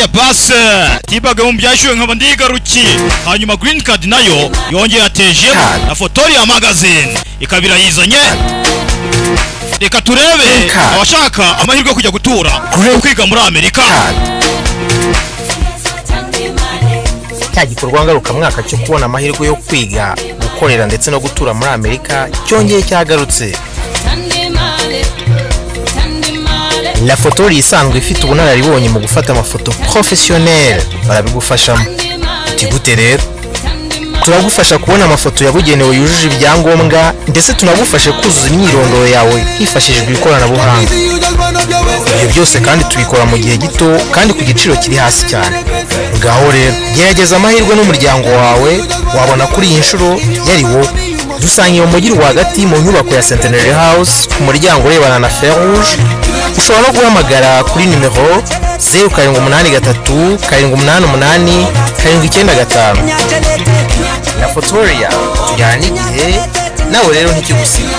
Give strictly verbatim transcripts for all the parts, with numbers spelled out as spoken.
ya pass T-Bag mu byashyuwe nkaba ndigarukiye hanyuma green card nayo yongeye ateje na Fotoria magazine ikabira yizanye reka turebe abashaka amahirwe kujya gutura kwiga muri Amerika cya gikorwa ngaruka mwaka cyo kubona amahirwe yo kwiga gukorera ndetse no gutura muri Amerika cyongeye cyagarutse La Fotoria isanzwe ifite ubunararibonye mu gufata amafoto professionnel barabigufashamo tigute rero turagufasha kubona amafoto yabugenewe yujuje ibyangombwa ndetse tunagufasha kuzuza imyirondoro yawe hifashishijwe ikoranabuhanga ibyo byose kandi tubikora mu gihe gito kandi ku giciro kiri hasi cyane ngaho rero gerageza amahirwe n'umuryango wawe wabona kuri iyi nshuro yari wowe dusangiye mu mujyi rwagati mu nyubako ya Centenary House ku muryango urebana na Fer Rouge ushobora no guhamagara kuri nimero zero karindwi umunani gatatu karindwi umunani umunani karindwi icyenda gatanu La Fotoria tujyana igihe nawe rero ntikigusiga.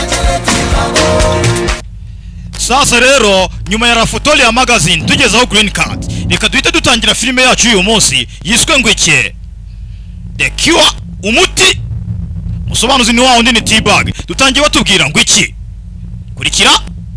Sasa rero nyuma ya La Fotoria magazine tugezaho green card reka duhite dutangira filime yacu uyu munsi yiswe ngwike The Cure umuti musobanuzi ni wawo ndi ni T-Bag dutangiye batubwira ngwiki kurikira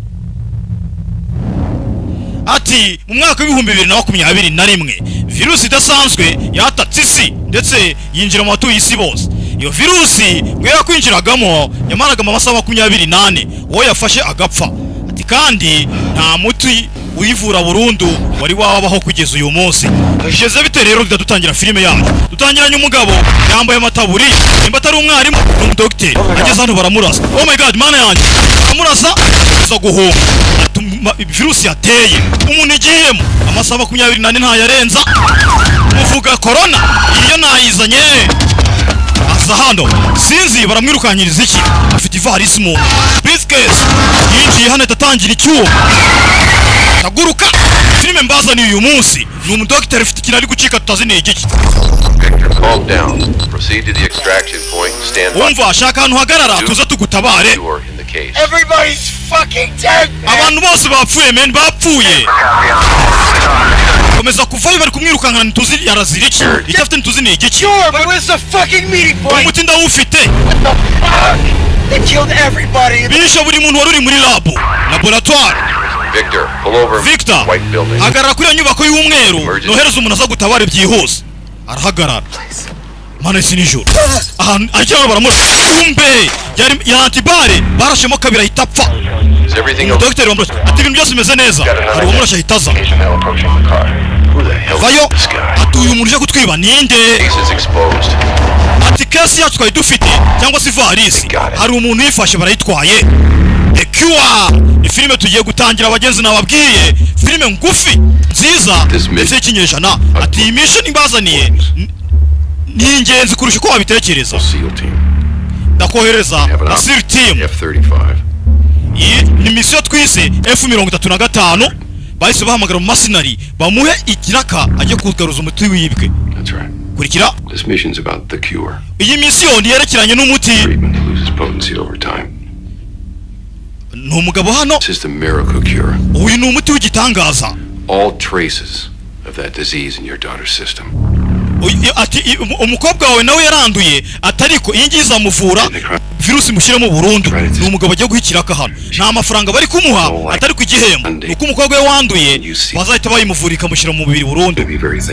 ati mu mwaka w'ibihumbi bibiri na makumyabiri na rimwe virusi idasanzwe yatatse isi ndetse yinjira mu batuye isi bose iyo virusi ngo yakwinjiragamo yamaraga amasaha makumyabiri n'ane uwo yafashe agapfa ati kandi nta muti uyivura burundu wari wabaho kugeza uyu munsi jeze bite rero dutangira filime yacu dutangiranye umugabo yambaye amataburi nimba atari umwarimu n'umudokiteri ageze hano baramurasa oh my god mana yanjye baramurasa zo guhunga virusi yateye umuntu igiyemo amasaha makumyabiri n'ane nta yarenza muvuga corona iyo nayizanye aza hano sinzi baramwirukanyiriza iki afite ivarisi mu briefcase yinjiye hano tatangira icyuho taguruka filime mbazaniye uyu munsi ni umudokiteri ufite ikintu ari gucika tutazi ni igiki calm down proceed to the extraction point stand by umva shaka ahantu hagarara tuza tugutabare everybody's fucking dead abantu bose bapfuye men bapfuye komeza kuvayo bari kumwirukankana nituzi yarazira iki icyo afite nituzi ni igiki sure but where's the fucking meeting point umuti ndawufite they killed everybody bisho buri muntu wari uri muri lab laboratoire Victor pull over Victor white building agarara kuri nyubako y'umweru nohereza umuntu aza gutabara byihuse arahagarara mana isi nijoro ahantu ajya baramura kumbe yari yantibare barashemo kabira hitapfa Doctor wambaye ati ibintu byose bimeze neza hari umurasha hitaza vayo atuye umuntu uje kutwiba ninde ati kesi yacu twari dufite cyangwa se varisi hari umuntu yifashe barayitwaye The Cure ni filime tugiye gutangira abagenzi nababwiye filime ngufi nziza ndetse y'ikinyejana ati iyi mission ibazaniye ni ingenzi kurusha uko wabitekereza ndakohereza na S E A L team iyi ni mission twise F mirongo itatu na gatanu bahise bahamagara mu masinari bamuhe ikiraka ajye kugaruza umuti wibwe kurikira iyi mission yerekeranye n'umuti ni umugabo hano uyu ni umuti w'igitangaza ati umukobwa wawe nawe yaranduye atariko iyi ngiyi izamuvura virusi mushyiremo burundu ni umugabo agiye guhikiraka hano nta mafaranga bari kumuha atari ku gihembo nuko umukobwa we wanduye bazahita bayimuvura ikamushyira mu mubiri burundu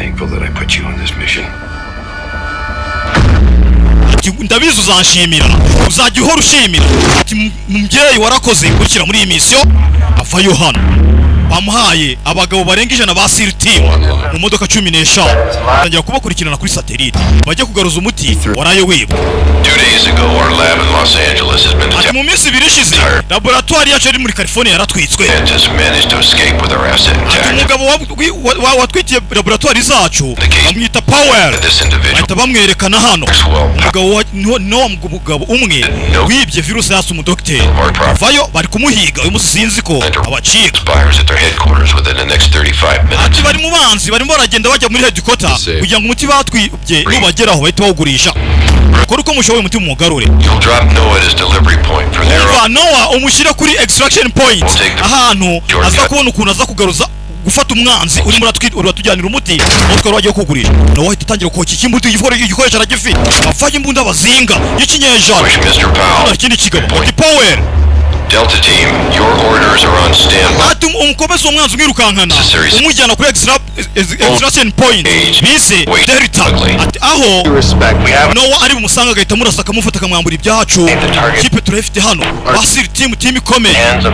ndabizi uzanshimira uzajya uhora ushimira ati mubyeyi warakoze gushyira muri iyi misiyo avayo hano bamuhaye abagabo barenga ijana ba S E A L team mu modoka cumi n'eshanu batangira kubakurikirana kuri satellite bajya kugaruza umuti waraye wiba ati mu minsi ibiri ishize laboratoire yacu iri muri California yaratwitswe umugabo watwitiye laboratoire zacu bamwita Powell bahita bamwerekana hano umugabo no mugabo umwe wibye virusi yasa umudokiteri vayo bari kumuhiga uyu musi sinzi ko abacika ati bari mu banzi barimo baragenda bajya muri headquarter kugira ngo umuti batwibye nubageraho bahita bawugurisha kora uko mushoboye umuti mugarure Noah umushyira kuri extraction point ahantu aza kubona ukuntu aza kugaruza gufata umwanzi urimo uratujyanira umuti utwara wagiye kugurisha no wahita utangira koki kimbuto igikoresho aragifite afanye imbunda bazinga y'ikinyejana ikindi kigabo ati power Delta team, your orders are on standby. Ati umukomeza umwanzi umwirukankana umujyana kuri extraction point bise Delta ati aho no ari bumusanga agahita murasa akamufata akamwambura ibyacu kipe turafite hano basiri team team ikomeye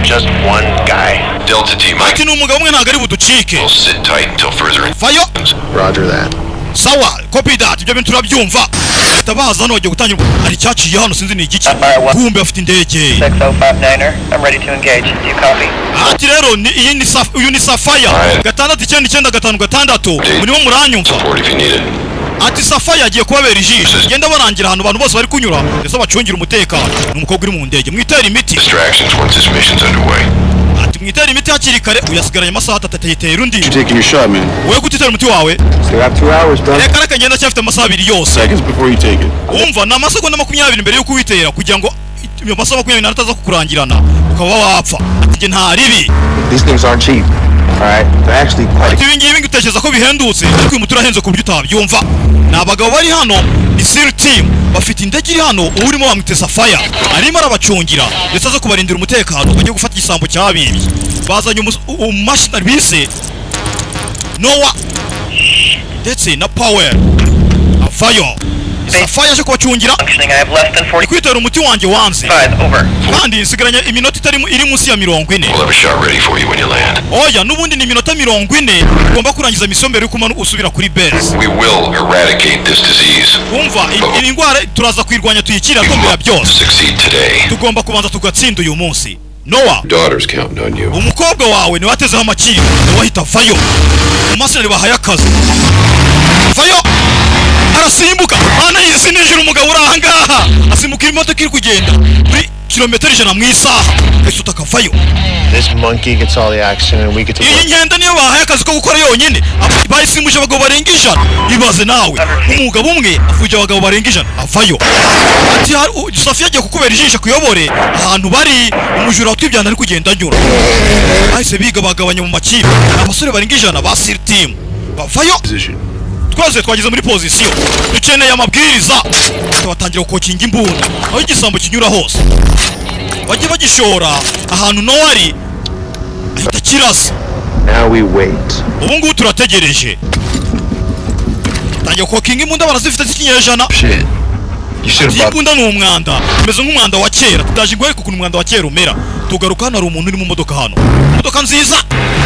Delta team, ati n'umugabo umwe ntago ari buducike sit tight until further. Fayo Roger that. sawa copy that ibyo bintu turabyumva tabaza no gutangira ari cyaciye hano sinzi ni igiki kumbe afite indege six oh five niner I'm ready to engage. You copy? ati rero ni iyi ni saf uyu ni Safaya gatandatu icyenda icyenda gatanu gatandatu murimo muranyumva ati Safaya yagiye kubabera ijisho genda barangira hano abantu bose bari kunyura ndetse bacungira umutekano n'umukobwa uri mu ndege mwitera imiti Distractions once this mission's underway. ati mwitera imiti hakiri kare uyasigaranye amasaha atatu yitera undi You taking your shot, man? wowe gutitera umuti wawe Still have two hours, bro. reka reka ngenda cyafite amasaha abiri yose Seconds before you take it. umva na masegonda makumyabiri mbere yuko witera kugira ngo iyo masaha makumyabiri n'ataza kukurangirana ukaba wapfa ati nge nta ribi These things aren't cheap. Alright? They're actually quite ati ibi ngibi ngutekereza ko bihendutse ariko uyu muti urahenze ku buryo utabyumva ni abagabo bari hano ni SEAL team bafite indege iri hano urimo bamwite Safaya arimo arabacungira ndetse aza kubarindira umutekano bagiye gufata igisambo cyabibye bazanye umumashini bise Noah ndetse na Power Fayo Safaya aje kubacungira Functioning. I have less than forty. kwitera umuti wanjye wanze Five over. kandi nsigaranye iminota itari iri munsi ya mirongo ine We'll have a shot ready for you when you land. oya n'ubundi ni iminota mirongo ine ugomba kurangiza misiyo mbere yuko usubira kuri base We will eradicate this disease. umva iyi ndwara turaza kwirwanya tuyikira tombera byose Succeed today. tugomba kubanza tugatsinda uyu munsi Noah Daughter's counting on you. umukobwa wawe ni watezeho amakiri wahita Fayo umasire bahaye akazi Fayo arasimbuka ana yisinijira umugabo urahangaha asimbuka imodoka iri kugenda kuri kilometero ijana mu isaha isuta Fayo This monkey gets all the action and we get to iyi work. ngenda niyo bahaye akazi ko gukora yonyine bayisimbuje abagabo barenga ijana ibaze nawe umugabo umwe afuje abagabo barenga ijana avayo ati Safia agiye kukubera ijisho kuyobore ahantu bari umujura watwibyana ari kugenda anyura bahise biga bagabanya mu makipe abasore barenga ijana ba SEAL team bavayo twese twageze muri position dukeneye amabwiriza tubatangira gukokinga imbunda aho igisambo kinyura hose bajye bagishora ahantu Noah ari ahita kirasa. Now we wait. Ubu ngubu turategereje tangiye kokinga imbunda barazifite z'ikinyejana. Shit. You should have brought... Imbunda ni umwanda umeze nk'umwanda wa kera tutaje ngo ariko ukuntu umwanda wa kera umera tugaruka hano hari umuntu uri mu modoka hano modoka nziza.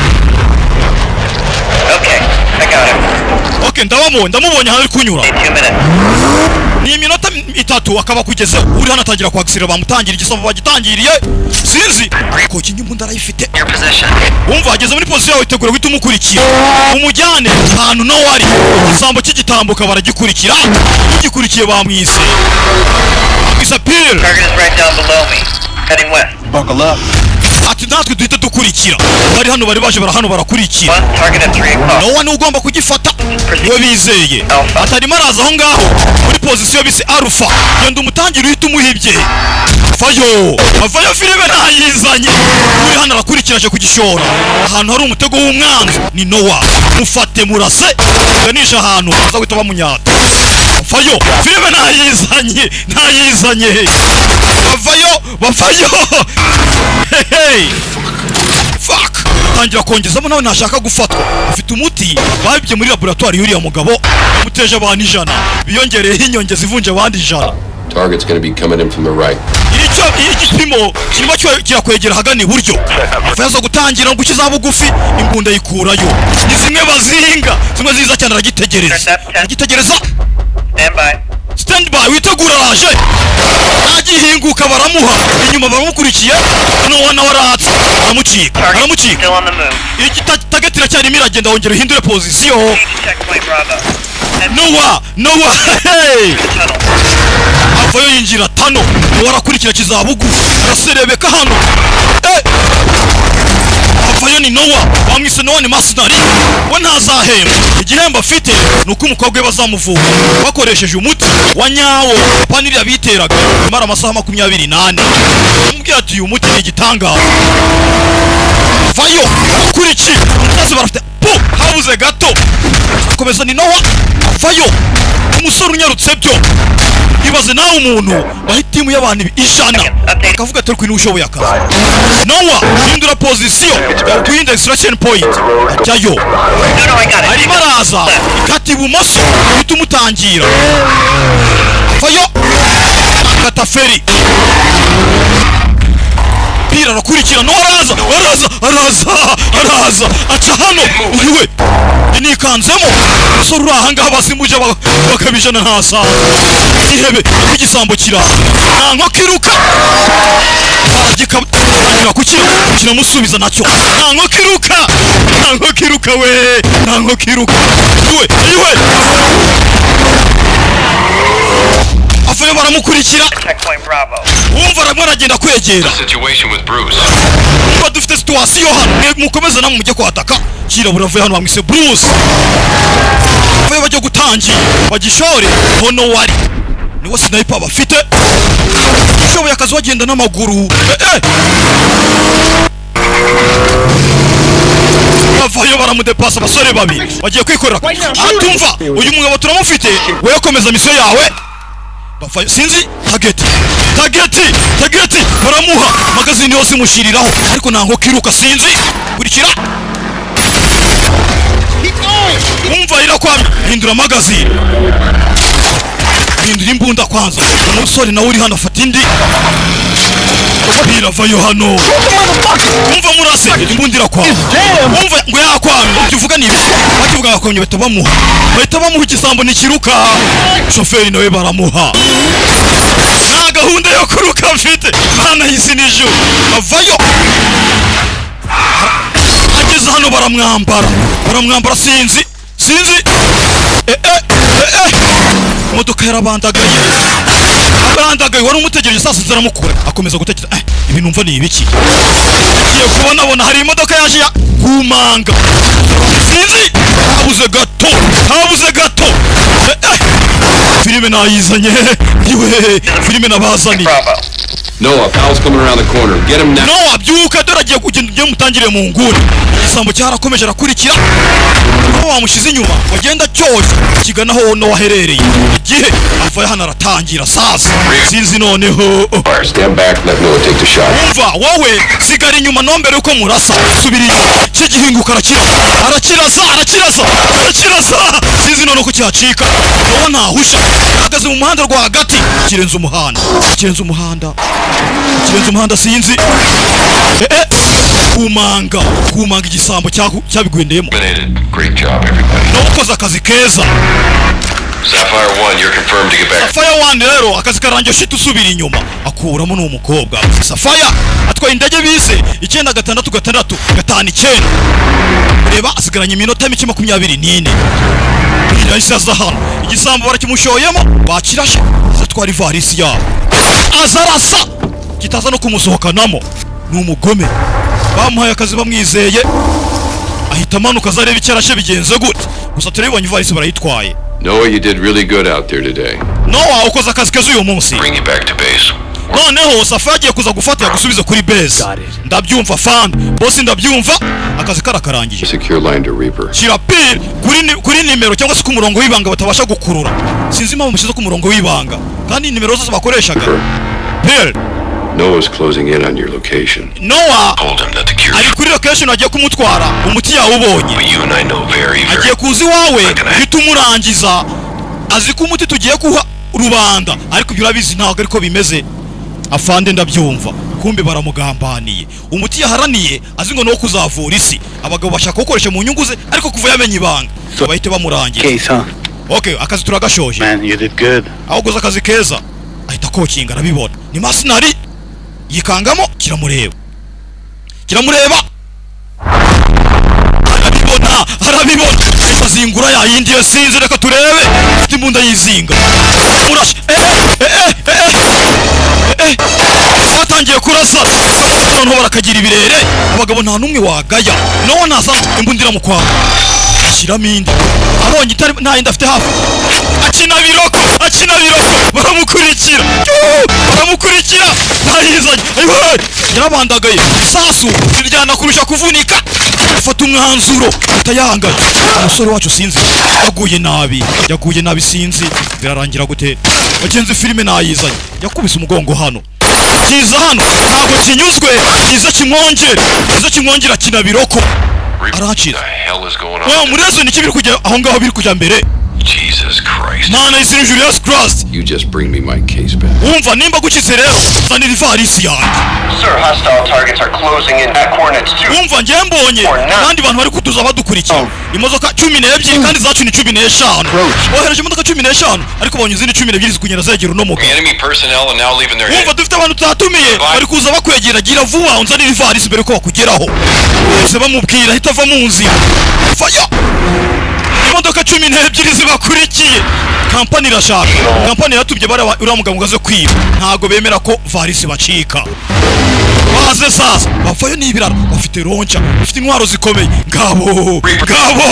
Okay, I got him. Okay, ndabamo ndamubonye hari kunyura. Two minutes. Ni iminota itatu akaba kugezeho uri hano atangira kwagisira bamutangira igisambo bagitangiriye sinzi ko kingi imbunda arayifite. Your position. Umva ageze muri position yawe itegura guhita umukurikira umujyane ahantu no wari igisambo cy'igitambuka baragikurikira ugikurikiye bamwise disappear. Target is right down below me. Heading west. Buckle up. Ati natwe duhita dukurikira bari hano bari baje bara hano barakurikira One target at three o'clock. no one ugomba kugifata niwe bizeye atarimo araza aho ngaho muri position bise Alpha genda umutangira uhita umuhibye Fayo avayo filime ntayizanye uri hano arakurikiraje kugishora ahantu hari umutego w'umwanzi ni Noah mufate murase ganisha ahantu aza guhita bamunyata Fayo filime ntayizanye ntayizanye bavayo bavayo hey fuck tangira kongezamo nawe ntashaka gufatwa afite umuti babibye muri laboratoire y'uriya mugabo muteje abantu ijana biyongereyeho inyongeza ivunje abandi ijana. Target's going to be coming in from the right. Icyo igipimo kirimo kirakwegera hagana iburyo afaza gutangira ngo ukiza bugufi imbunda yikurayo ni zimwe bazinga zimwe ziza cyane aragitegereza aragitegereza Stand by. stand by witegura raje agihinguka baramuha inyuma baramukurikiye no wana waratse aramucika aramucika Still on the move. iki tagetira cyane miragenda wongera hindure position. Checkpoint Bravo. Noah Noah hey Tunnel. avayo yinjira tano warakurikira kizabugu araserebeka hano eh avayo ni Noah bamwise Noah ni mercenary we ntazahemba igihembo afite nuko umukobwa we bazamuvura bakoresheje umuti wa nyawo paniri yabiteraga imara amasaha makumyabiri n'ane umubwira ati uyu muti ni igitangaza vayo kuri iki umusazi barafite pu habuze gato akomeza ni Nowa vayo umusore unyarutse byo ibaze nawe umuntu bahitimu y'abantu ijana akavuga ati ariko ushoboye akazi Nowa hindura position kuinda extraction point ajyayo ari baraza ikati ibumoso bitumutangira vayo kataferi pira rakurikira no araza araza araza araza aca hano iwe nikanzemo soro urahanga abasimbuje bakabijana ntasa ihebe igisambo kira nanko kiruka gikabira kukira kira musubiza nacyo nanko kiruka nanko kiruka we nanko kiruka iwe iwe afayo baramukurikira umva ramwe aragenda kwegera badufite situation hano mukomeza namwe mujye kwataka kira buravuye hano bamwise Bruce afayo bajye gutangira bagishore hono wari niwe sniper bafite ushoboye akazi wagenda n'amaguru eh afayo baramudepasa basore babiri bagiye kwikorera atumva uyu mugabo turamufite we komeza mission yawe bafayo sinzi target target target baramuha magazine yose mushiriraho ariko nango kiruka sinzi kurikira umva ira kwa hindura magazine hindura imbunda kwanza umusore nawe uri hano afata indi bira vayo hano umva murase imbundira kwa umva ngo yakwamye uvuga nibi bakivuga bakomye batabamuha batabamuha igisambo nikiruka shoferi nawe baramuha na gahunda yo kuruka mfite bana hisi niju avayo ageze hano baramwambara baramwambara sinzi sinzi eh eh eh modoka yarabandagaye abandagaye wari umutegereje sasa ziramukura akomeza gutekereza eh ibi numva ni ibiki kiye kubona bona hari imodoka yaje ya kumanga sinzi habuze gato habuze gato eh, eh. filime nayizanye iwe filime nabazani Noah, Powell's coming around the corner. Get him now. Noah, byuka doragiye kugenda ujye mutangire mu nguni. Igisambo cyarakomeje arakurikira. Noah wamushize inyuma, wagenda cyose kigana ho Noah waherereye. Igihe avuye hano aratangira sasa. Sinzi noneho. Stand back, let Noah take the shot. Umva, wowe sigara inyuma nombere uko murasa. Subira inyuma. Kigihinguka arakira. Arakiraza, arakiraza. Arakiraza. Sinzi none uko cyacika. Noah ntahusha. Ahagaze mu muhanda rwa hagati. Kirenze umuhanda. Kirenze umuhanda. Kirenze umuhanda sinzi eh eh kumanga kumanga igisambo cyabigwendeyemo. Great job everybody. No koza akazi keza. Sapphire one, you're confirmed to get back. Sapphire one rero akazi karangiye shit usubira inyuma akuramo no umukobwa. Sapphire atwaye indege bise icyenda gatandatu gatandatu gatanu icyenda. Reba asigaranye iminota mike makumyabiri n'ine. Irahise aza hano igisambo barakimushoyemo bakirashe zatwara ivarisi yabo azarasa kitaza no kumusohokanamo n'umugome bamuhaye akazi bamwizeye ahita amanuka zareba icyarashe bigenze gute gusa turabibonye ivarisi barayitwaye. Noah, you did really good out there today. Noah ukoze akazi keza uyu munsi. Bring you back to base. Noneho Safa agiye kuza gufata yagusubiza kuri base. Ndabyumva fan boss ndabyumva akazi karakarangije. Secure line to Reaper. Shira pil kuri kuri nimero cyangwa se ku murongo w'ibanga batabasha gukurura. Sinzi impamvu mushize ku murongo w'ibanga kandi nimero zose bakoreshaga. Pil Noah's closing in on your location. Noah Told him that the cure. ari kuri location agiye kumutwara umuti yawe ubonye. But you and I know very very. Agiye kuzi wawe bitumurangiza azi ko umuti tugiye kuha rubanda ariko ibyo urabizi ntago ariko bimeze. Afande ndabyumva kumbe baramugambaniye umuti yaharaniye azi ngo no kuzavura isi abagabo bashaka gukoresha mu nyungu ze ariko kuva yamenye ibanga bahite bamurangira. Case, huh? Okay, akazi turagashoje. Man, you did good. Aho guza akazi keza ahita kokinga arabibona ni masinari yikangamo kiramureba kiramureba arabibona arabibona azingura ya yindi yasinze reka turebe ufite imbunda yizinga murash eh eh eh eh batangiye kurasa noneho barakagira ibirere abagabo nta numwe wagaya no nasa imbundira mu kwabo ashyiramo indi abonye itari nta yindi afite hafi akina biroko akina biroko baramukurikira baramukurikira ntayizanye yarabandagaye isasu riryana kurusha kuvunika afata umwanzuro atayangaye umusore wacu sinzi yaguye nabi yaguye nabi sinzi birarangira gute bagenzi filime nayizanye yakubise umugongo hano kiza hano ntabwo kinyuzwe kiza kimwongera kiza kimwongera kina biroko aracira wa murezo ni kibiri kujya aho ngaho biri kujya mbere Jesus Christ. Mana isi Julius Christ. You just bring me my case back. Umva nimba gukize rero zanira ivarisi yanjye. Sir, hostile targets are closing in at coordinates two. Umva ngiye mbonye kandi bantu bari kutuza badukurikira. Imodoka cumi n'ebyiri kandi zacu ni cumi n'eshanu. Ohereje imodoka cumi n'eshanu ariko bonye izindi cumi n'ebyiri zikunyera zegera uno mugabo. Enemy personnel are now leaving their Umva dufite abantu tutatumiye bari kuza bakwegera gira vuba unzanira ivarisi mbere ko bakugeraho. Bose bamubwira hita va mu nzira. Faya. Imodoka cumi n'ebyiri zibakurikiye. Kampani irashaka. Kampani yatubye bara uriya mugabo ngaze kwiba. Ntago bemera ko varisi bacika. Baze sasa bafayo n'ibiraro bafite roncha bafite intwaro zikomeye. Ngabo. Ngabo.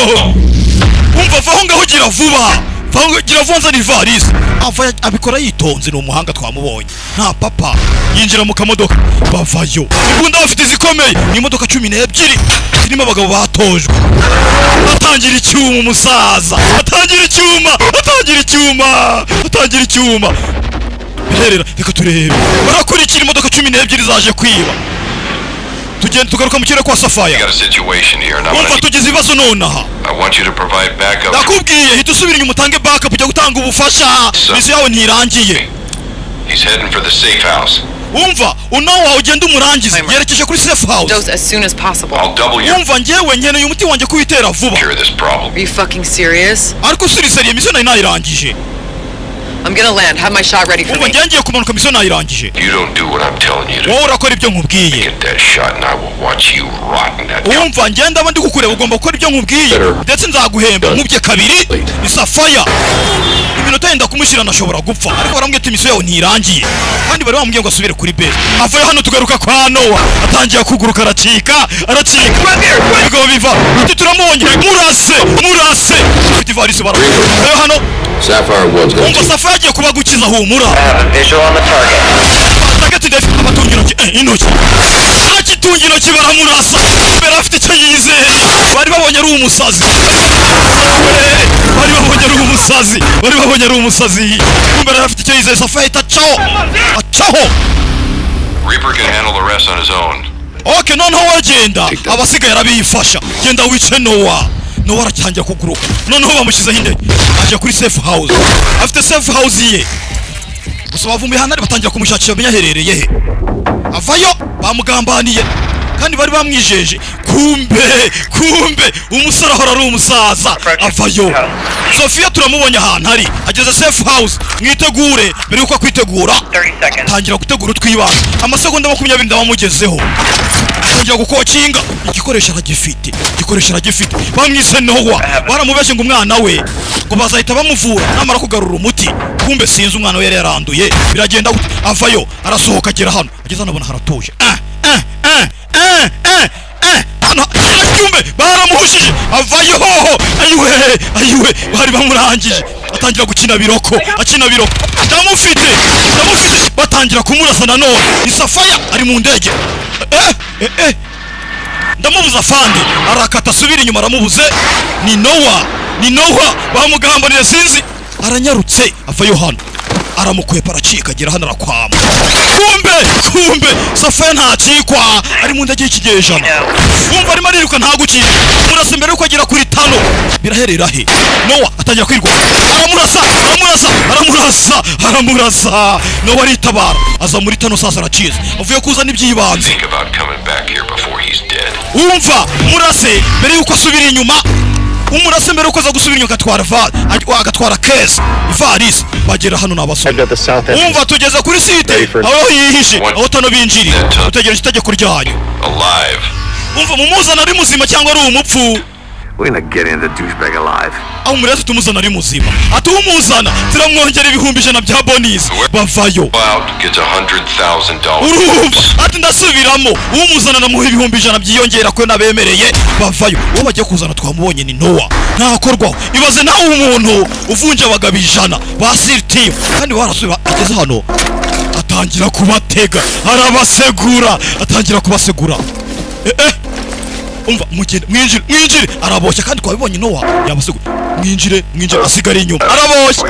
Umva vaho ngaho gira vuba. Vaho gira vuba nzana ivarisi. Ava abikora yitonze no muhanga twamubonye. Nta papa yinjira mu kamodoka bavayo. Ibunda bafite zikomeye. Ni imodoka cumi n'ebyiri. Zirimo abagabo batojwe. Atangira icyuma umusaza. Atangira icyuma. Atangira icyuma. Atangira icyuma. Birerera reka turebe. Barakurikira imodoka cumi n'ebyiri zaje kwiba. Tugenda tugaruka mu kirere kwa Safaya. got a situation here and I Umva want tugize ibibazo nonaha. I want you to provide backup. Nakubwiye hita usubira inyuma utange backup ujya gutanga ubufasha. Misi yawe ntirangiye. He's heading for the safe house. Umva unawa ugenda umurangize yerekeje kuri safe house. Dose as soon as possible. I'll double your Umva ngewe nkeneye umuti wanjye kuwitera vuba. cure this problem. Are you fucking serious? Ariko siriseriye misi nayo nayirangije. I'm gonna land. Have my shot ready for Umva me. ngiye ngiye kumanuka misi nayirangije. You don't do what I'm telling you to. Wowe urakora ibyo nkubwiye. Get that shot and I will watch you rot in that. Umva ngenda abandi kukureba ugomba gukora ibyo nkubwiye ndetse nzaguhemba nkubye kabiri isafaya iminota yenda kumushyira nashobora gupfa ariko barambwiye ati misiyo yawe ntirangiye kandi bari bamubwiye ngo asubire kuri base avayo hano tugaruka kwa Noah atangiye kuguruka aracika aracika bigo biva ati turamubonye murase murase ufite ivarisi barayo hano Sapphire one's gonna umva Safaya agiye kuba gukiza humura I have a visual on the target. target ndafite abatungira intoki akitungira intoki baramurasa mbere afite icyo yizeye bari babonye ari umusazi bari babonye ari umusazi bari babonye ari umusazi mbere afite icyo yizeye Safaya itacaho acaho Reaper can handle the rest on his own. okay noneho wagenda abasigaye arabifasha genda wice Noah Noah aracyanja kuguruka noneho bamushyizeho indege aje kuri safe house afite safe house ye gusa bavumbuye hano batangira kumushakisha bamenya aherereye he avayo bamugambaniye kandi bari bamwijeje kumbe kumbe umusore ahora ari umusaza avayo Sofia turamubonye ahantu hari ageze safe house mwitegure mbere yuko kwitegura tangira gutegura utwibana amasegonda makumyabiri ndabamugezeho tangira gukokinga igikoresho aragifite igikoresho aragifite bamwise Noah baramubeshye ngo umwana we ngo bazahita bamuvura namara kugarura umuti kumbe sinzi umwana we yari yaranduye biragenda avayo arasohoka agera hano ageze hano abona haratuje ah ah ah ah ah ah hano acyumbe baramuhushije avayo ayiwe ayiwe bari bamurangije atangira gukina biroko akina biroko ndamufite ndamufite batangira kumurasa nanone ni Safaya ari mu ndege eh eh eh ndamubuza fande arakata asubira inyuma aramubuze ni Noah ni Noah bamugambanira sinzi aranyarutse avayo hano aramukwepa aracika agera hano arakwama kumbe kumbe Safaya ntacikwa ari mu ndege y'ikigejana umva arimo ariruka ntagukira murasa mbere yuko agera kuri tano biraherera he Noah atangira kwirwa aramurasa aramurasa aramurasa aramurasa Noah aritabara aza muri tano sasa aracize avuye kuzana ibyibanze Think about coming back here before he's dead. umva murase mbere yuko asubira inyuma umurase mbere uko aza gusubira inyuma agatwara va agatwara case ivarisi bagera hano n'abasore umva tugeze kuri site aho yihishe aho tano binjirira utegereje itegeko ryanyu Alive. umva mumuzana ari muzima cyangwa ari umupfu We're gonna get in the douchebag alive. aho muri tumuzana ari muzima atumuzana turamwongera ibihumbi ijana bya bonus bavayo out gets one hundred thousand dollars. urumva ati ndasubiramo umuzana namuha ibihumbi ijana byiyongera ko nabemereye bavayo uwo bagiye kuzana twamubonye ni Noah ntakorwaho ibaze nawe umuntu uvunja abagabo ijana ba S E A L team kandi warasubiye ageze hano atangira kubatega arabasegura atangira kubasegura eh eh umva mugende mwinjire mwinjire araboshya kandi twabibonye Noah yabasegura mwinjire mwinjire asigara inyuma araboshya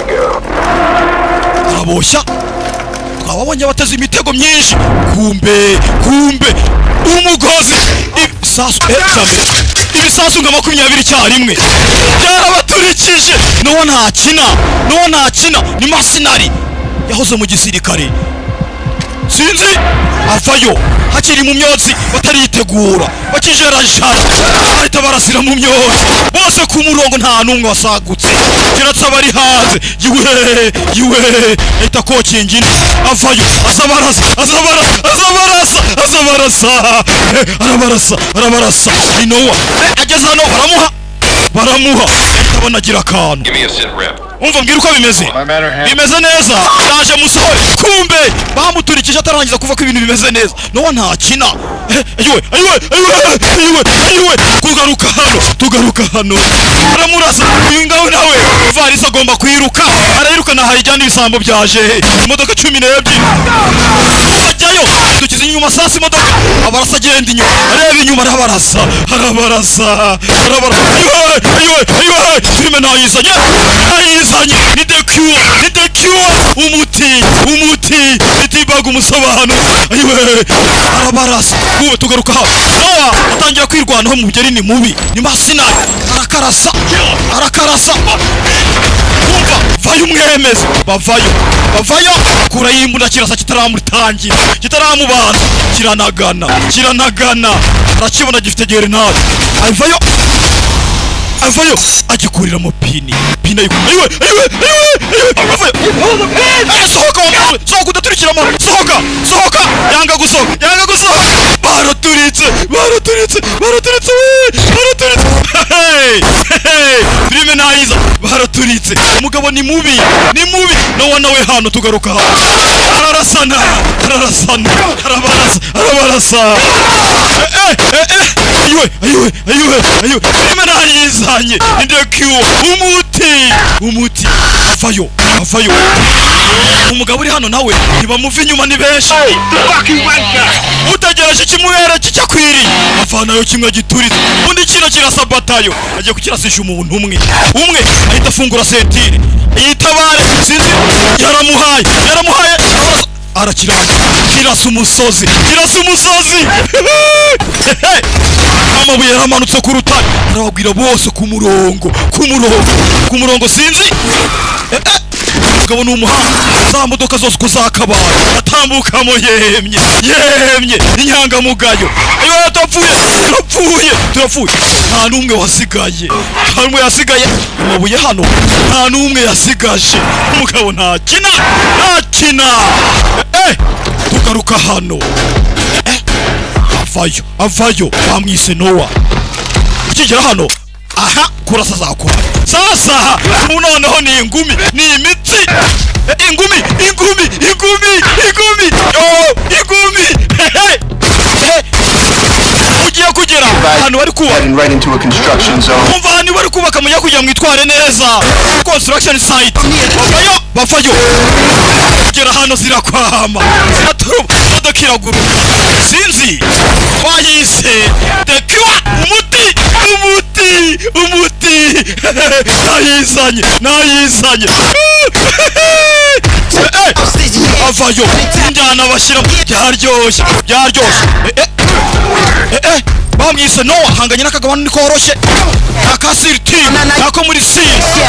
araboshya twababonye abateze imitego myinshi kumbe kumbe umugozi ibisasu etambe ibisasu nka makumyabiri cyarimwe byarabaturikije Noah ntakina Noah ntakina ni masinari yahoze mu gisirikare sinzi avayo hakiri mu myotsi bataritegura bakijerajara ahita barasira mu myotsi bose ku murongo nta numwe wasagutse kiratsa bari hanze yiwe yiwe ahita kokingina avayo azabarasa azabarasa azabarasa azabarasa arabarasa arabarasa ni Noah ageze hano baramuha baramuha ndabona agira akantu umva mbwira uko bimeze bimeze neza yaje musohoye kumbe bamuturikije atarangiza kuva ko ibintu bimeze neza Noah ntakina ayiwe ayiwe ayiwe ayiwe ayiwe kugaruka hano tugaruka hano aramurasa ingaho nawe Varisa agomba kwiruka arayiruka na hayijyana ibisambo byaje imodoka cumi n'ebyiri bajyayo dukize inyuma sasa imodoka abarasa agenda inyuma areba inyuma arabarasa arabarasa arabarasa ayiwe ayiwe ayiwe filime nayizanye nayizanye ni the cure ni the cure umuti umuti itibaga umusobano ayiwe arabarasa ubu tugaruka hano Noah atangira kwirwanaho mu bugeri ni mubi ni masinari arakarasa arakarasa umva vayo umwemeze bavayo bavayo kura yimbunda kirasa kitaramutangira kitaramubana kiranagana kiranagana arakibona gifite grenade avayo avayo agikurira mu pini pina yuko ayiwe ayiwe ayiwe avayo sohoka wamuwe sohoka udaturikira mu sohoka sohoka yanga gusohoka yanga gusohoka baraturitse baraturitse baraturitse baraturitse hey hey filime nayiza baraturitse umugabo ni mubi ni mubi Noah nawe hano tugaruka hano ararasana ararasana arabarasa arabarasa eh eh eh ayiwe ayiwe ayiwe ayiwe filime nayizanye indekio umuti umuti avayo avayo umugabo uri hano nawe ntibamuva inyuma ni benshi utagereje kimuhera kicyakwiri afanayo kimwe gituritse undi kino kirasabatayo agiye kukirasisha umuntu umwe umwe ahita afungura sentire yitabare sinzi yaramuhaye yaramuhaye arakiranga kirasa umusozi kirasa umusozi amabuye yaramanutse ku rutare arababwira bose ku murongo ku murongo ku murongo sinzi umugabo ni umuhanga za modoka zose uko zakabaye atambukamo yemye yemye inyangamugayo iyo turapfuye turapfuye turapfuye nta n'umwe wasigaye nta n'umwe yasigaye amabuye hano nta n'umwe yasigaje umugabo ntakina ntakina eh tugaruka hano eh avayo avayo bamwise Noah ukigera hano aha kurasa zakora sasa unoneho ni ingumi ni imitsi ingumi ingumi ingumi ingumi oh ingumi ugiye kugera hano bari kuba umva hano bari kubaka mujya kujya mwitware neza construction site bafayo bafayo kugera hano zirakwama ziraturuba modokiraguru sinzi bayise tekiwa umuti umuti umuti nayizanye nayizanye avayo injyana bashyira byaryoshye byaryoshye eh eh bamwise Noah hanganye n'akagabano niko koroshye akasiri team nako muri C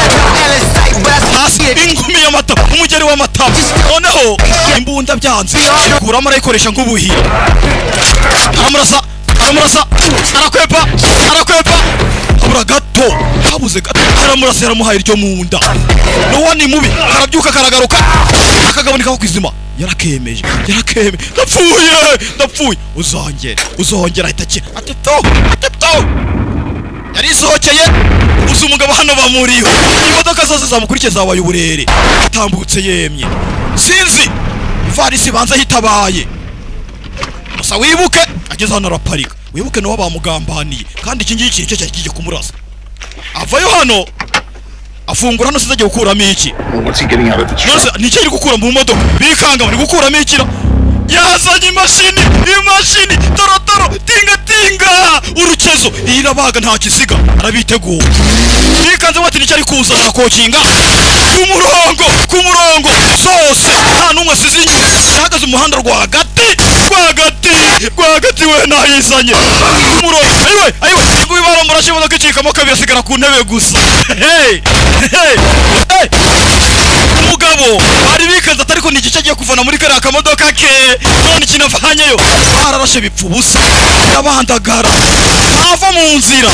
hasi ingumi y'amata umugeri w'amata noneho imbunda byanze kuramo arayikoresha nk'ubuhira aramurasa aramurasa arakwepa arakwepa abura gato habuze gato aramurasa yaramuhaye iryo munda Noah ni mubi arabyuka karagaruka akagabanika ko kwizima yarakemeje yarakemeje ndapfuye ndapfuye uzongera uzongera ahita ki atito atito yari isohokeye gusa umugabo hano bamuriho imodoka zose zamukurikiye zabaye uburere atambutse yemye sinzi ivarisi banza hitabaye gusa wibuke ageze hano araparika wibuke no bamugambaniye kandi iki ngiki cyo cyakije kumurasa avayo hano afungura hano sizaje gukuramo iki ni cyo ari gukura mu modoka bikanga bari gukuramo iki yazanye imashini imashini torotoro tinga tinga urukezo irabaga nta kisiga arabiteguye bikanze bati nicyo ari kuzana kokinga ku murongo ku murongo zose nta numwe sizinyo hagaze umuhanda rwagati rwagati rwagati we nayizanye ku murongo ayiwe ayiwe ngo ibara murashe imodoka icikamo kabiri asigara ku ntebe gusa hey hey hey umugabo bari bikaza atari ko n'igice agiye kuvana muri kariya kamodoka ke none kinavanyeyo bararashe bipfa ubusa yabandagara ntava mu nzira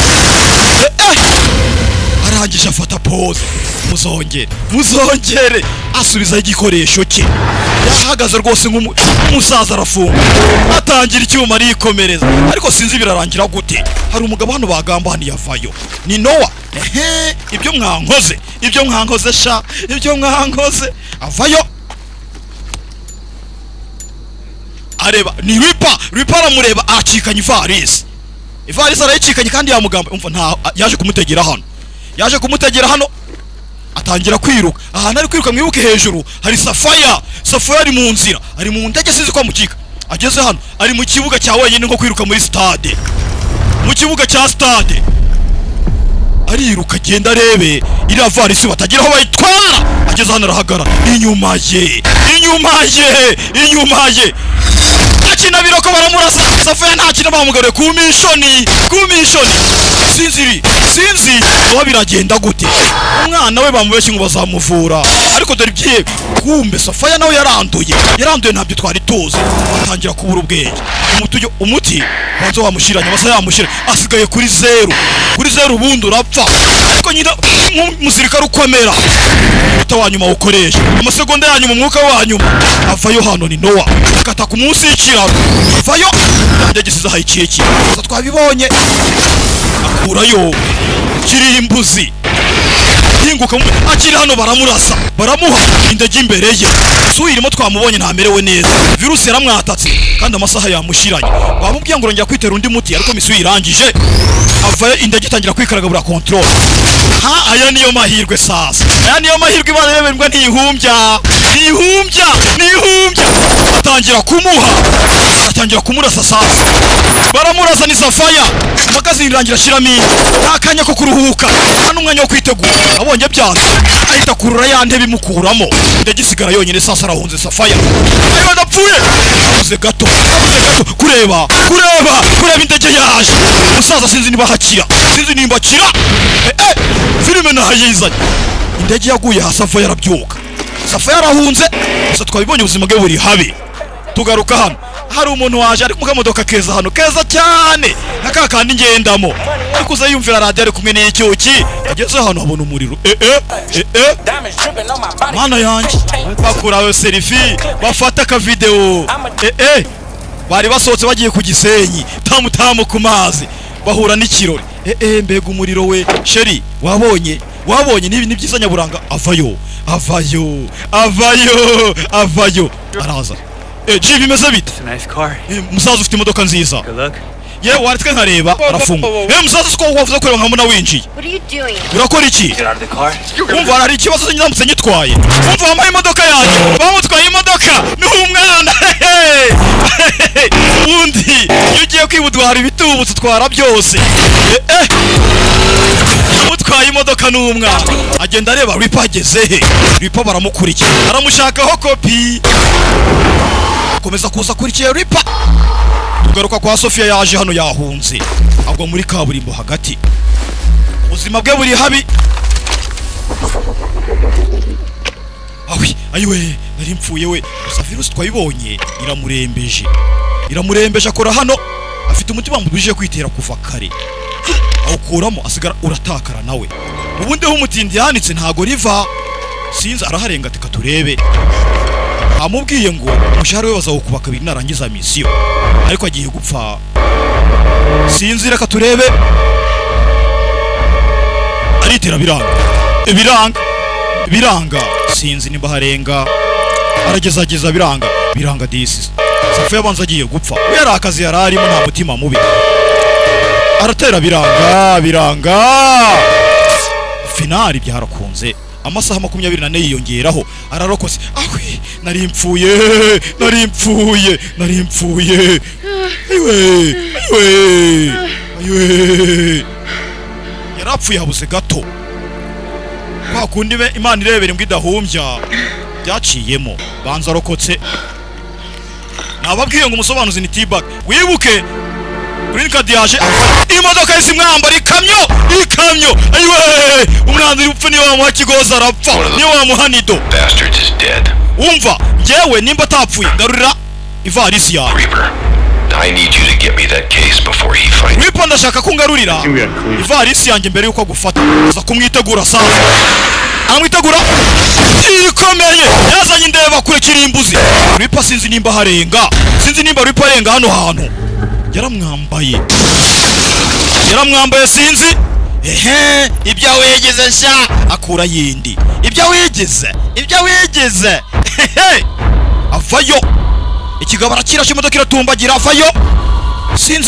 arangije afata pose muzongere muzongere asubiza igikoresho cye yahagaze rwose nk'umusaza arafunga atangira icyuma arikomereza ariko sinzi birarangira gute hari umugabo hano bagambaniye avayo ni Noah ehe ibyo mwankoze ibyo mwankoze sha ibyo mwankoze avayo areba ni Ripa Ripa aramureba acikanye ivarisi ivarisi arayicikanye kandi yamugamba umva nta yaje kumutegera hano yaje kumutegera hano atangira kwiruka ahantu ari kwiruka mwibuke hejuru hari Safaya Safaya ari mu nzira ari mu ndege sizi kwa mukika ageze hano ari mu kibuga cya wenyine nko kwiruka muri stade mu kibuga cya stade ariruka agenda arebe iriya varisi batagira aho bayitwara ageze hano arahagara inyuma ye inyuma ye inyuma ye akina biroko baramurasa Safaya nta kintu bamugaruye ku mishoni ku mishoni sinziri sinzi uwa biragenda gute umwana we bamubeshye ngo bazamuvura ariko dore byiye kumbe Safaya nawe yaranduye yaranduye ntabyo twari tuzi atangira kubura ubwenge umuti umuti banzo wamushiranya basa yamushira asigaye kuri zero kuri zero ubundi urapfa ariko nyina umusirikare ukomera utawanyuma ukoresha amasegonda yanyu mu mwuka wanyuma avayo hano ni Noah akata ku munsi y'ikiraro avayo ndagisiza hayikiki gusa twabibonye akurayo kiri imbuzi hinguka akiri hano baramurasa baramuha indege imbere ye suhirimo twamubonye ntamerewe neza virusi yaramwatatse kandi amasaha yamushiranye bamubwiye ngo rongera kwitera undi muti ariko misu yirangije avayo indege itangira kwikaraga bura control ha aya niyo mahirwe sasa aya niyo mahirwe bareberwa ntihumbya ntihumbya ntihumbya atangira kumuha atangira kumurasa sasa baramurasa ni Safaya magazi irangira shirami ntakanya ko kuruhuka hano umwanya wo kwitegura abonye byanze ahita kurura yande bimukuramo ndagisigara yonyine sasa arahunze Safaya ayo adapfuye abuze gato abuze gato kureba kureba kureba indege yaje musaza sinzi niba hakira sinzi nimba kira eh eh filime nahayizanye indege yaguye hasi Safaya arabyuka Safaya arahunze gusa twabibonye ubuzima bwe buri habi tugaruka hano hari umuntu waje ari mu kamodoka keza hano keza cyane naka kandi ngendamo ariko uza yumvira radio ari kumwe n'icyuki ageze hano abona umuriro eh eh eh eh mana yanjye bakurayo selfie bafata ka video eh eh bari basohotse bagiye ku Gisenyi tamu tamu ku mazi bahura n'ikirori eh eh mbega umuriro we sheri wabonye wabonye nibi ni byiza nyaburanga avayo avayo avayo avayo araza eh jibi meze bite nice car musaza ufite imodoka nziza good luck ye waritwe nkareba arafunga eh musaza siko wavuze ko nkamuna winjiye What are you doing? urakora iki get out of the car umva hari ikibazo nyamutse nyitwaye umva wamaye imodoka yanjye bamutwaye imodoka ni umwana undi yugiye kwibudwara ibitubutse twara byose eh mutwaye imodoka n'umwana agenda areba Ripa ageze he Ripa baramukurikiye aramushakaho kopi komeza kuza kurikiye Ripa tugaruka kwa Sofia yaje hano yahunze agwa muri kaburimbo hagati ubuzima bwe buri habi awi ayiwe nari mpfuye we gusa virusi twayibonye iramurembeje iramurembeje akora hano afite umutima mubije kwitera kuva kare awukuramo asigara uratakara nawe ubundi ho umutindi yanitse ntago riva sinzi araharenga tika turebe amubwiye ngo umushahara we bazawukuba kabiri narangiza misiyo ariko agiye gupfa sinzi reka turebe aritera biranga biranga biranga sinzi nimba harenga aragezageza biranga biranga disi Safu yabanza agiye gupfa yari akazi yararimo nta mutima mubi aratera biranga biranga finali byarakunze amasaha makumyabiri n'ane yiyongeraho ararokose ahwi nari mpfuye nari mpfuye nari mpfuye ayiwe ayiwe ayiwe yarapfuye habuze gato kwa kundi be Imana irebere mbwi dahumbya byaciyemo banza arokotse nababwiye ngo umusobanuzi ni T-Bag wibuke Green Card yaje imodoka yisi mwambara ikamyo ikamyo ayiwe umwanzi upfe niyo wamuha kigoza arapfa niyo wamuha nido Bastard is dead. umva njewe nimba tapfuye garurira ivarisi yawe Reaper, I need you to get me that case before he finds. Reaper ndashaka kungarurira ivarisi yanjye mbere yuko gufata aza kumwitegura sasa amwitegura ikomeye yazanye ndeba kure kirimbuzi Reaper sinzi nimba harenga sinzi nimba Reaper arenga hano hantu yaramwambaye yaramwambaye sinzi ehe ibya wegeze sha akura yindi ibya wegeze ibya wegeze hehe avayo ikigabara kirashe imodoka iratumbagira avayo sinzi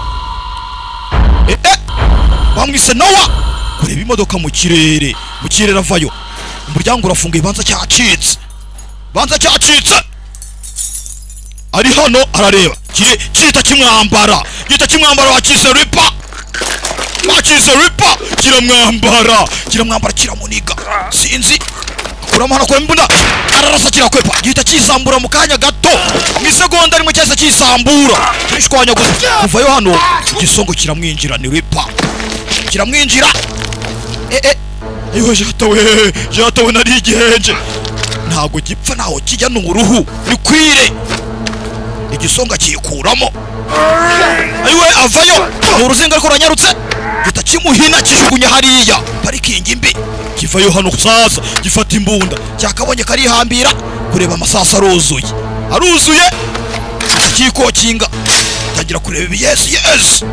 eh eh bamwise Noah kureba imodoka mu kirere mu kirere avayo umuryango urafunguye banza cyacitse banza cyacitse ari hano arareba kire kita kimwambara kita kimwambara wakise Reaper wakise Reaper kiramwambara kiramwambara kiramuniga sinzi kuramana kwa mbunda ararasa kirakwepa gita kisambura mu kanya gato mu segonda rimwe cyase kisambura kirishwanya kuvayo hano igisongo kiramwinjira ni Reaper kiramwinjira eh eh ayo jatawe jatawe nari igihenje ntago gipfa naho kijya n'uruhu ni kwire igisonga kikuramo ayiwe avayo uruzinga rko ranyarutse gita kimuhina kijugunya hariya parikingi imbi kivayo hano sasa gifata imbunda cyakabonye kari hambira kureba amasasa aruzuye aruzuye kiko kinga tagira kureba yes yes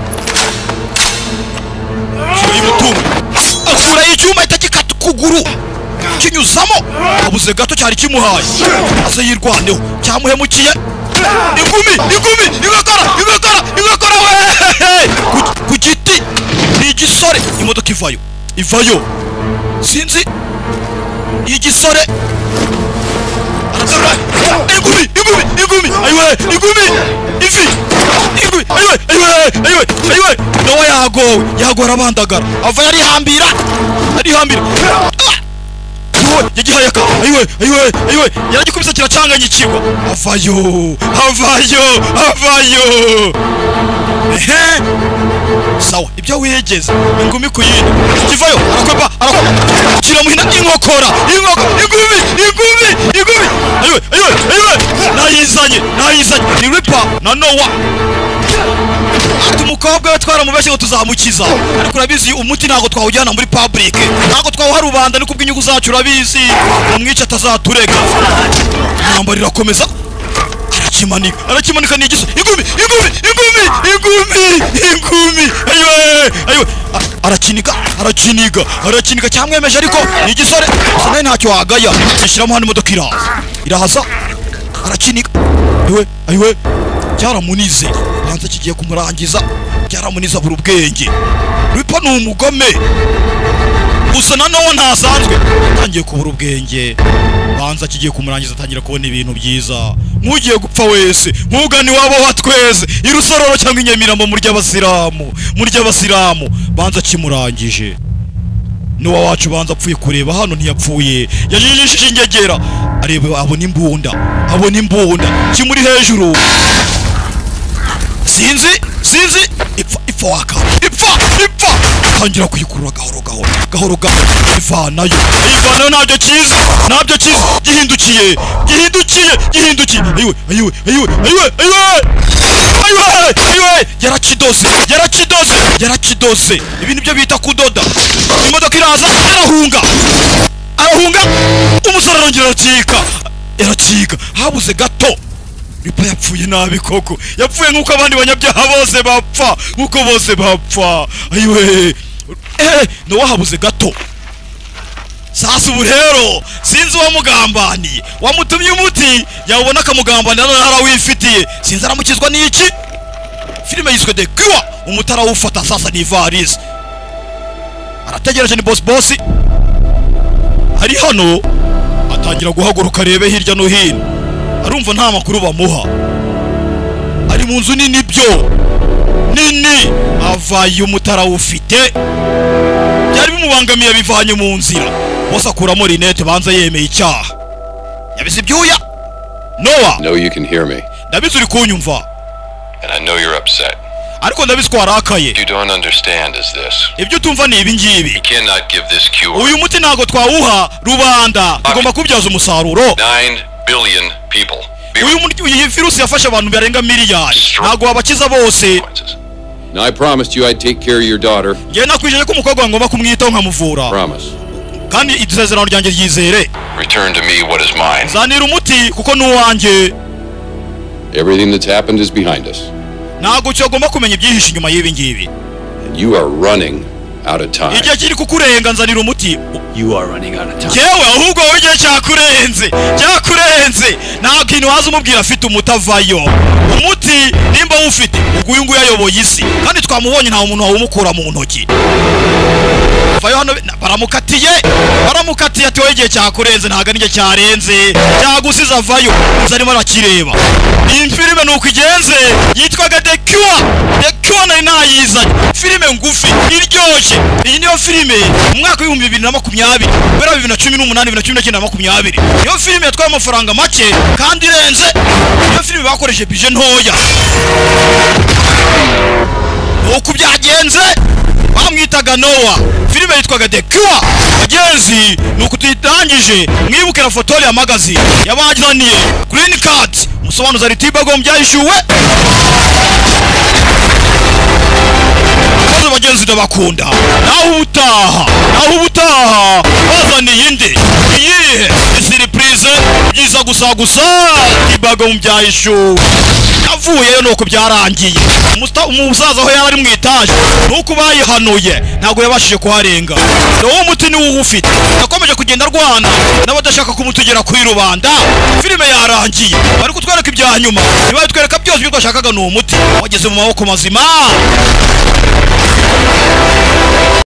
kimutunga akura icyuma itakikata kuguru kinyuzamo abuze gato cyari kimuhaye aze yirwaneho cyamuhemukiye ingumi ingumi ingakara ingakara ingakara we ku giti ni igisore imodoka ivayo ivayo sinzi igisore arakara ingumi ingumi ingumi ayiwe ingumi ivi ingumi ayiwe ayiwe ayiwe ayiwe Noah yago yago arabandagara ava yari hambira ari hambira yagihayaka ayiwe ayiwe ayiwe yaragikubisa kiracanganya ikigo avayo avayo avayo ehe sawa ibyo wegeze ingumi kuyindi kivayo arakwepa arakwepa kiramuhina inkokora inkoko ingumi ingumi ingumi ayiwe ayiwe ayiwe nayizanye nayizanye ni Reaper na Noah ati umukobwa we twaramubeshye ngo tuzamukiza ariko urabizi umuti ntago twawujyana muri public ntago twawuha rubanda niko bw'inyugu zacu urabizi umwica atazaturega nambari rakomeza arakimanika arakimanika ni igiso ingumi ingumi ingumi ingumi ingumi ayiwe ayiwe arakinika arakiniga arakinika cyamwemeje ariko ni igisore sanaye ntacyo wagaya yishyiramo hano imodoka iraza irahaza arakinika ayiwe ayiwe cyaramunize banza kigiye kumurangiza cyaramuniza buri ubwenge Reaper ni umugome gusa na Noah ntasanzwe tangiye kubura ubwenge banza kigiye kumurangiza atangira kubona ibintu byiza nk'ugiye gupfa wese nkugani wabo watweze irusororo cyangwa inyemiramo muri y'abasilamu muri y'abasilamu banza kimurangije Noah wacu banza apfuye kureba hano ntiyapfuye yajijishije ingegera areba abona imbunda abona imbunda kimuri hejuru sinzi sinzi ipfa ipfa waka ipfa ipfa tangira kuyikurura gahoro gahoro gahoro gahoro ivanayo ivanayo nabyo kizi nabyo kizi gihindukiye gihindukiye gihindukiye ayiwe ayiwe ayiwe ayiwe ayiwe ayiwe ayiwe yarakidoze yarakidoze yarakidoze ibi nibyo bita kudoda imodoka iraza arahunga arahunga umusore arongera aratika aratika habuze gato Reaper yapfuye nabi koko yapfuye nkuko abandi banyabyaha bose bapfa nkuko bose bapfa ayiwe eh no wahabuze gato. Sasa ubu rero sinzi uwamugambaniye wamutumye umuti yawubona akamugambanira none harawifitiye sinzi aramukizwa n'iki. Filime yiswe The Cure umutara ufata sasa ni Varys arategereje ni boss boss ari hano atangira guhaguruka rebe hirya no hino arumva nta makuru bamuha ari mu nzu nini byo nini avaye umutara ufite byari bimubangamiye bivanye mu nzira bose akuramo rinete banza yemeye icyaha yabize ibyuya. Noah No, you can hear me. ndabizi uri kunyumva And I know you're upset. ariko ndabizi ko warakaye. What you don't understand is this. Ibyo utumva ni ibi ngibi. You cannot give this cure. Uyu muti ntago twawuha rubanda tugomba kubyaza umusaruro. Nine billion people. Uyu muti iyi virusi yafashe abantu barenga miliyari ntago wabakiza bose. Now, I promised you I'd take care of your daughter. Ngiye nakwijeje ko umukobwa ngomba kumwitaho nkamuvura. Promise. Kandi idusezerano ryanjye ryizere. Return to me what is mine. Zanira umuti kuko nuwanjye. Everything that's happened is behind us. Ntago cyagomba kumenya ibyihishe inyuma y'ibi ngibi. And you are running out of time. Igihe kiri kukurenga nzanira umuti. You are running out of time. Yewe ahubwo wowe igihe cyakurenze cyakurenze nta kintu waza umubwira afite umutavayo umuti nimba ufite ubwo uyu nguyu yayoboye isi kandi twamubonye nta umuntu wawumukura mu ntoki vayo hano baramukatiye baramukatiye ati wowe igihe cyakurenze ntago n'igihe cyarenze cyagusiza avayo nzarimo arakireba. Iyi filime nuko igenze yitwaga The Cure. The Cure nari nayizanye filime ngufi iryoshye. Iyi niyo filime mu mwaka w'ibihumbi bibiri na makumyabiri kubera bibiri na cumi n'umunani bibiri na cumi n'icyenda na makumyabiri niyo filime yatwaye amafaranga make kandi irenze. Niyo filime bakoresheje bije ntoya nuko byagenze bamwitaga Noah. Filime yitwaga The Cure. Bagenzi nuko tuyitangije mwibuke na foto ya magazine yabajaniye Green Card musobanuza ritibago byayishuwe. Bagenzi ndabakunda naho utaha naho utaha bazaniye indi iyihe surprise byiza gusa gusa tibago byayishuwe. Avuyeyo nuko byarangiye umusaza aho yari mu etaje nuko bayihanuye ntago yabashije kuharenga. Nawo muti ni uwufite yakomeje kugenda rwana n'abadashaka kumutugera kuri rubanda. Filime yarangiye bari kutwereka ibya nyuma niba twereka byose byo twashakaga ni umuti wageze mu maboko mazima.